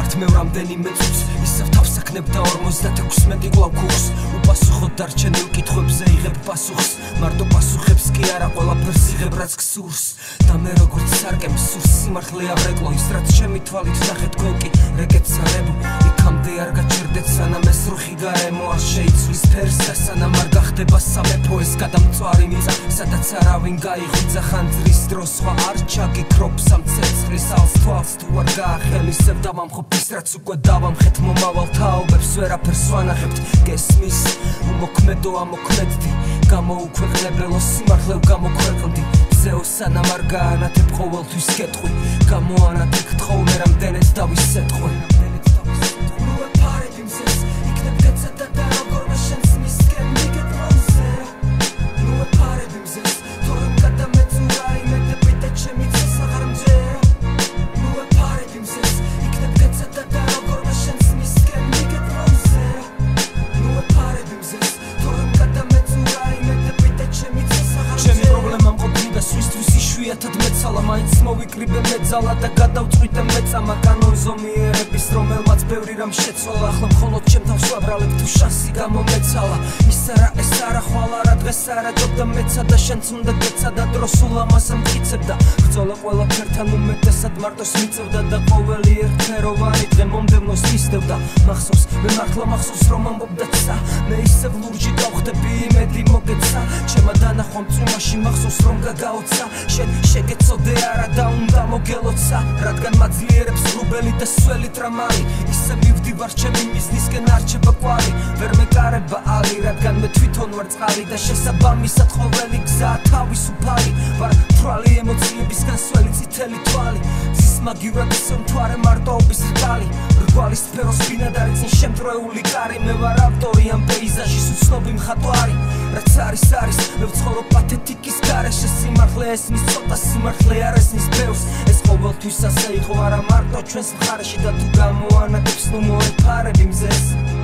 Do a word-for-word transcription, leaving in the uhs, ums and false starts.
ვართ მე რამდენიმე წუთს ისევ თავს აქნებ და ორმოცდაექვსმეტი კვლავ ქუხს უპასუხოდ დარჩენილ კითხვებზე იღებ პასუხს მარტო პასუხებს კი არა ყველაფერს იღებ რაც გსურს და მე როგორც სარკემ სურს სიმართლე ავრეკლო ის რაც ჩემი თვალით ნახე თქვენ კი რეკეცარებო იქამდე არ გაჩერდეთ სანამ ეს რუხი გარემო არ შეიცვლის ფერს და სანამ არ გახდება სამეფო ეს გადამწვარი მიწა სადაც არავინ გაიღვიძა ხანძრის დრო სხვა არ ჩაგიქრობს ამ ცეცხლის ალს თვალს თუ არ გაახელისებ დავამხობ ის რაც უკვე დავამხეთ მომავალ თაობებს ვერაფერს ვანახებთ გესმის უმოქმედო ამოქმედდი გამოუქვეყნებელო სიმართლევ გამოქვეყნდი ზეო სანამ არ გაანათებ ყოველთვის კეთხვი გამოანათებ თხოვნე რამდენიც დავისეთყვე იათად მეცალა მაინც მოვიკრიბე მეძალა და გადავწყვიტე მეწამა კანონზომიერების რომელმაც ბევრი რამ შეცვალა ახლა მხოლოდ ჩემთან ვსვაბრალებ თუ შანსი გამომეცალა ის არა ეს არა ხვალ არა დღეს არა ჯობდა მეცა და შენც უნდა გეცადა დრო სულ ამასა მტკიცებ და ბრძოლა ყველაფერთან უმეტესად მარტოს მიწევდა და ყოველი ერთფეროვანი დღე მომდევნოს მისდევდა მახსოვს მე მართლა მახსოვს რომ ამბობდა ცა მე ისევ ლურჯი გავხდები იმედი მოგეცა ჩემმა დანახვამ წვიმაში მახსოვს რომ გაგაოცა შენ შეგეცოდე არა და უნდა მოგელოცა რადგან მაძლიერებს რუბელი და სველი ტრამალი ისე მივდივარ ჩემი მიზნისკენ არჩება კვალი ვერ მეკარება ალი რადგან მე თვითონ ვარ წყალი და შესაბამისად ყოველი გზაა თავისუფალი ვარ თვალი ემოციებისგან სველი წითელი თვალი ზის მაგივრად ისე მთვარე მარტოობის რგალი რგვალის სფეროს ბინადარი წინ შემდროეული კარი მე ვარ ავტორი ამ პეიზაჟის უცნობი მხატვარი რაც არის არის მე ვცხოვრობ პათეტიკის გარეშე სიმართლე ესმის ცოტა სიმართლე არ ესმის ბევრს ეს ყოველთვის ასე იყო არა მარტო ჩვენს მხარეში და თუ გამოანათებს ნუ მოეფარები მზეს